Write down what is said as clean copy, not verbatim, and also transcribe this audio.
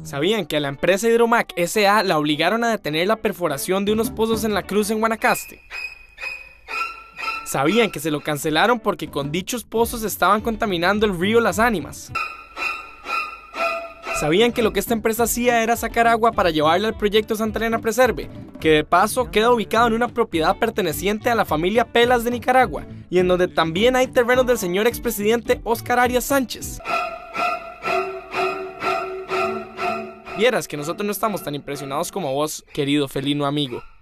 ¿Sabían que a la empresa Hidromac S.A. la obligaron a detener la perforación de unos pozos en la Cruz en Guanacaste? ¿Sabían que se lo cancelaron porque con dichos pozos estaban contaminando el río Las Ánimas? ¿Sabían que lo que esta empresa hacía era sacar agua para llevarla al proyecto Santa Elena Preserve, que de paso queda ubicado en una propiedad perteneciente a la familia Pelas de Nicaragua, y en donde también hay terrenos del señor expresidente Óscar Arias Sánchez? Vieras que nosotros no estamos tan impresionados como vos, querido felino amigo.